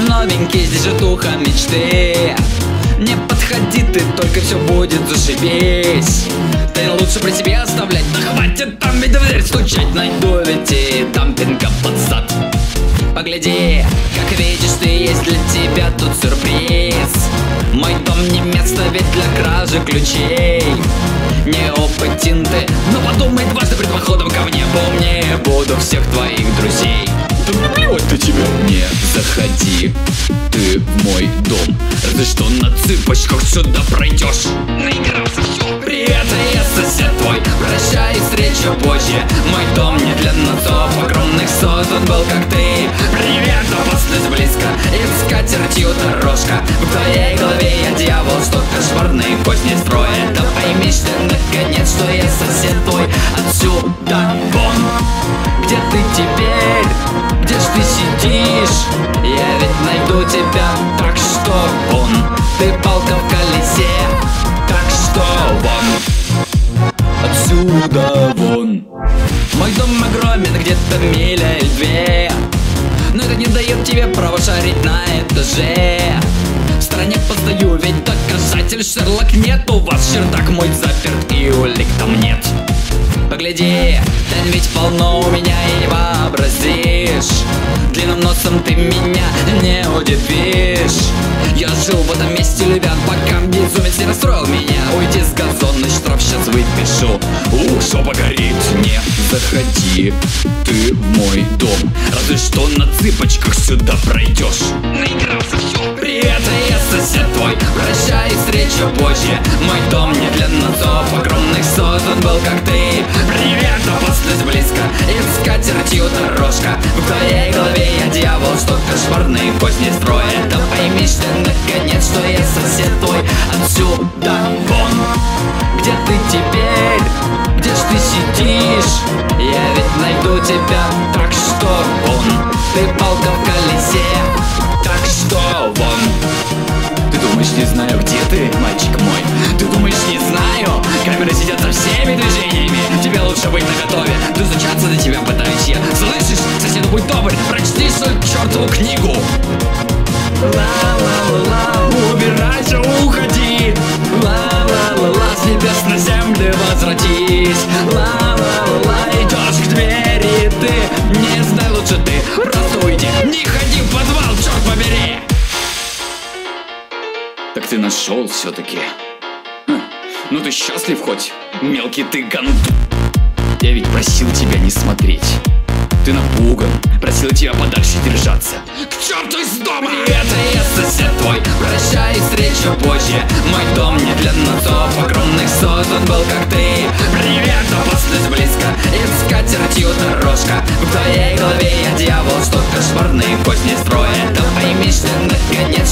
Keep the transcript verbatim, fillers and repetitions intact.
новенький, здесь житуха мечты. Не подходи ты, только все будет зашибись. Ты лучше при себе оставлять, да хватит там ведь в дверь стучать. Найду ведь и дампинга под зад. Погляди, как видишь ты, есть для тебя тут сюрприз. Мой дом не место ведь для кражи ключей. Неопытен ты, но подумай дважды пред походом ко мне. Поумнее буду всех твоих друзей. Да плевать на тебя. Не заходи ты в мой дом, разве что на цыпочках сюда пройдешь. Наигрался, все. Привет, я сосед твой, прощай, встреча позже. Мой дом не для носов огромных создан был, как ты. Привет, опасность близко, и с скатертью дорожка. В твоей голове я дьявол, что кошмарные козни строит. Да поймишь ты наконец, что я сосед твой. Отсюда вон. Где ты теперь? Где ж ты сидишь? Я ведь найду тебя, так что вон. Ты палка в колесе, так что вон. Отсюда вон. Мой дом огромен, где-то миля или две, но это не дает тебе права шарить на этаже. В стороне постою, ведь доказатель Шерлок нет. У вас чердак мой заперт и улик там нет. Погляди, там ведь полно у меня и не вообразишь. Длинным носом ты меня не удивишь. Я жил в этом месте, ребят, пока безумец не расстроил меня. Уйди с газона, штраф сейчас выпишу. Ух, жопа горит. Не заходи ты в мой дом, разве что на цыпочках сюда пройдешь. Наигрался, все. Привет, я сосед твой, прощай, встреча позже. Мой дом не для носов огромных создан был, как ты. Привет, опасность близко, и с скатертью дорожка. В твоей голове я дьявол, что кошмарные козни строит. Да поймишь ты наконец, что я сосед твой. Отсюда вон. Где ты теперь? Где ж ты сидишь? Я ведь найду тебя, так что вон. Ты палка в колесе, так что вон. Ты думаешь, не знаю, где ты, мальчик мой? Ты думаешь, не знаю? Камеры сидят за всеми движениями. Тебе лучше быть наготове. Достучаться до тебя пытаюсь я. Слышишь, соседу будь добр, прочти свою чертову книгу. Ла-ла-ла-ла, убирайся, уходи. Ла-ла-ла-ла, с небес на землю возвратись. Ла-ла-ла-ла, идешь к двери ты. Не знай лучше ты, просто уйди. Не ходи в подвал, черт побери. Так ты нашел все-таки. Хм. Ну ты счастлив хоть, мелкий ты ганут. Я ведь просил тебя не смотреть. Ты напуган, просил тебя подальше держаться. К черту из дома! Привет, я сосед твой, прощай, встреча позже. Мой дом не для носов огромных создан был, как ты. Привет, опасность близко, и с скатертью дорожка. В твоей голове я дьявол, что кошмарные козни строит. Да поймишь ты наконец,